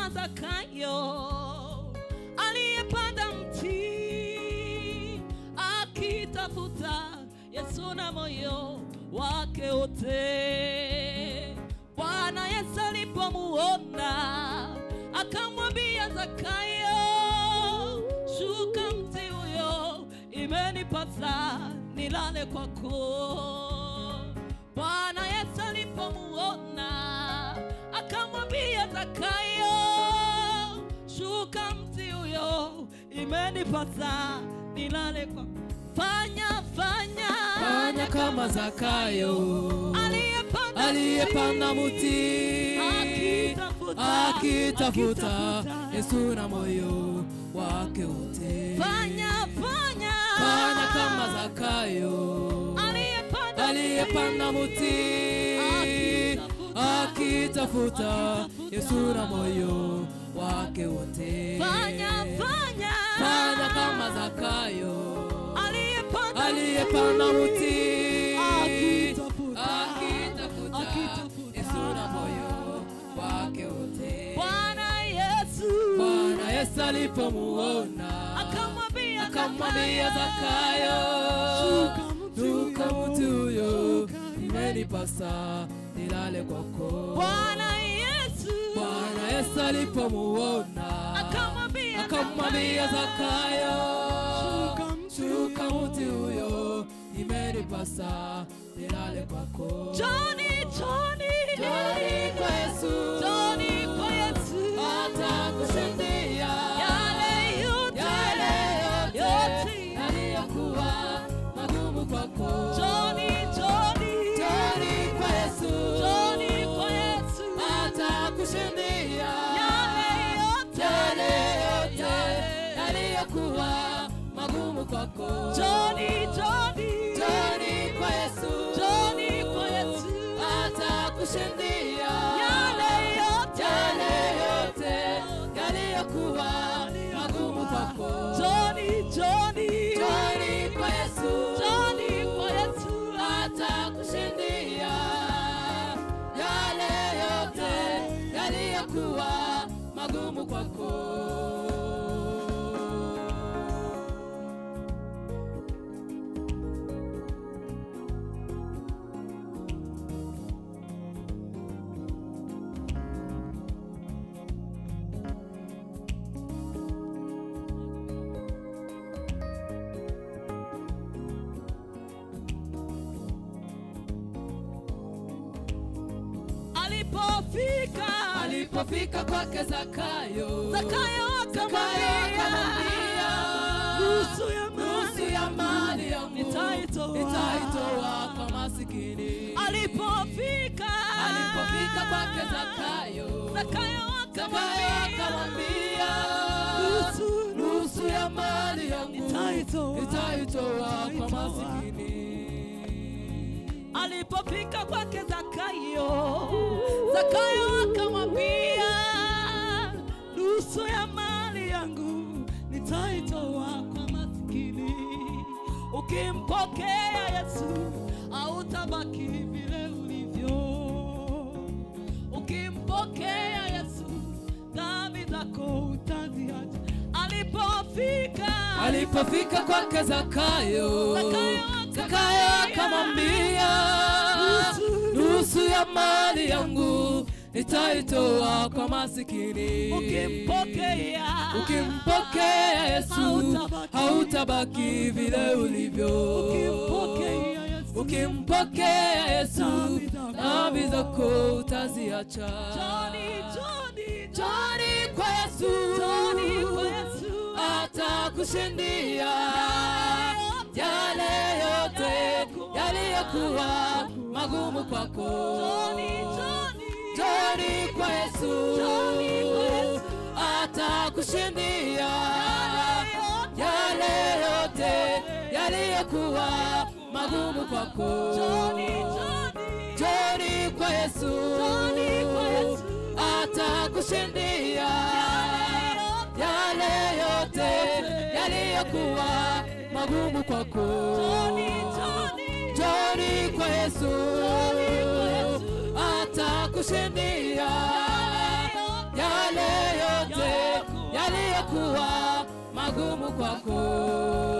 kama Zakayo aliyepanda mti akitafuta Yesu na moyo wake wote. Bwana Yesu alipomuona akamwambia Zakayo, shuka mti huyo, imenipasa nilale kwako. Bwana Yesu alipomuona akamwambia Zakayo, shuka mti huyo, imenipasa nilale kwako. Fanya kama Zakayo aliyepanda mti akitafuta Yesu na moyo wake wote. Fanya kama Zakayo aliyepanda mti akitafuta Yesu na moyo wake wote. Fanya kama Zakayo aliyepanda mti akitafuta Yesu na moyo wake wote. Bwana Yesu alipomuona akamwambia Zakayo, shuka mti huyo, imenipasa nilale kwako. Bwana Yesu alipomuona akamwambia Zakayo, shuka mti huyo, imenipasa nilale kwako. Johnny kwa Yesu atakushindia yale yote yaliyokuwa magumu kwako. Johnny kwa Yesu atakushindia yale yote yaliyokuwa magumu kwako. Johnny kwa Yesu atakushindia yale yote yaliyokuwa magumu kwako. Johnny kwa Yesu atakushindia yale yote yaliyokuwa magumu kwako. Alipofika kwake Zakayo akamwambia, nusu ya mali yangu nitaitoa kwa masikini. Alipofika kwake Zakayo akamwambia, nusu ya mali yangu nitaitoa kwa masikini. Alipofika kwake Zakayo akamwambia, nusu ya mali yangu nitaitoa kwa maskini. Ukimpokea Yesu hautabaki vile ulivyo. Ukimpokea Yesu dhambi zako utaziacha. Alipofika kwake Zakayo akamwambia, nusu ya mali yangu nitaitoa kwa masikini. Ukimpokea Yesu hautabaki vile ulivyo. Ukimpokea Yesu dhambi zako utaziacha. Johnny kwa Yesu atakushindia yale yote yaliyokuwa magumu kwako. Johnny kwa Yesu atakushindia yale yote yaliyokuwa magumu kwako. Johnny kwa Yesu atakushindia yale yote yaliyokuwa magumu kwako. Johnny kwa Yesu atakushindia yale yamekuwa magumu kwako.